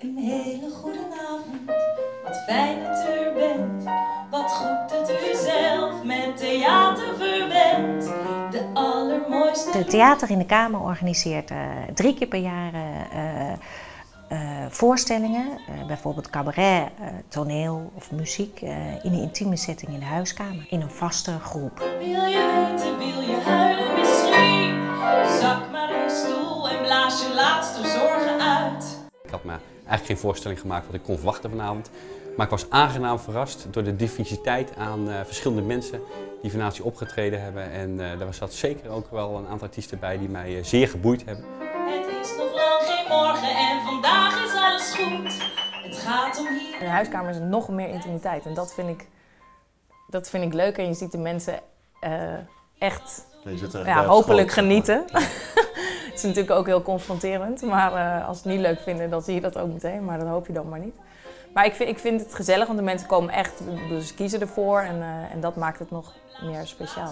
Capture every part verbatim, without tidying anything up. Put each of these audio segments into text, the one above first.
Een hele goede avond, wat fijn dat u er bent. Wat goed dat u zelf met theater verwent. De allermooiste... Het Theater in de Kamer organiseert uh, drie keer per jaar uh, uh, voorstellingen. Uh, bijvoorbeeld cabaret, uh, toneel of muziek. Uh, in een intieme setting in de huiskamer. In een vaste groep. Wil je weten, wil je huilen misschien? Zak maar in een stoel en blaas je laatste zorgen uit. Ik had me eigenlijk geen voorstelling gemaakt wat ik kon verwachten vanavond. Maar ik was aangenaam verrast door de diversiteit aan uh, verschillende mensen die vanavond opgetreden hebben. En uh, er zat zeker ook wel een aantal artiesten bij die mij uh, zeer geboeid hebben. Het is nog lang geen morgen en vandaag is alles goed. Het gaat om hier. In de huiskamer is er nog meer intimiteit en dat vind ik, dat vind ik leuk. En je ziet de mensen uh, echt ja, hopelijk genieten. Ja. Het is natuurlijk ook heel confronterend, maar uh, als ze het niet leuk vinden, dan zie je dat ook meteen. Maar dat hoop je dan maar niet. Maar ik vind, ik vind het gezellig, want de mensen komen echt, dus kiezen ervoor en, uh, en dat maakt het nog meer speciaal.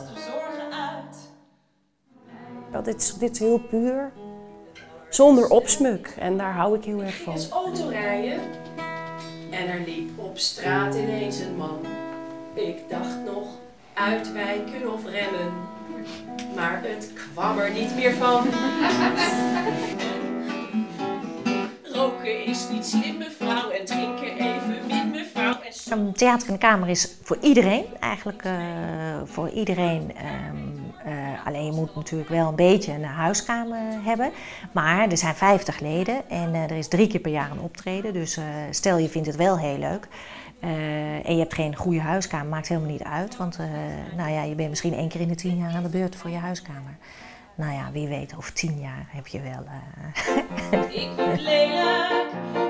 Ja, dit, is, dit is heel puur, zonder opsmuk en daar hou ik heel erg van. Het is autorijden en er liep op straat ineens een man. Ik dacht nog uitwijken of remmen, maar het kwam er niet meer van. Roken is niet slim, mevrouw, en drinken even min, mevrouw. Een Theater in de Kamer is voor iedereen, eigenlijk uh, voor iedereen. Um, uh, alleen je moet natuurlijk wel een beetje een huiskamer hebben. Maar er zijn vijftig leden en uh, er is drie keer per jaar een optreden. Dus uh, stel je vindt het wel heel leuk. Uh, en je hebt geen goede huiskamer, maakt helemaal niet uit. Want uh, nou ja, je bent misschien één keer in de tien jaar aan de beurt voor je huiskamer. Nou ja, wie weet, over tien jaar heb je wel... Uh... Ik word lelijk.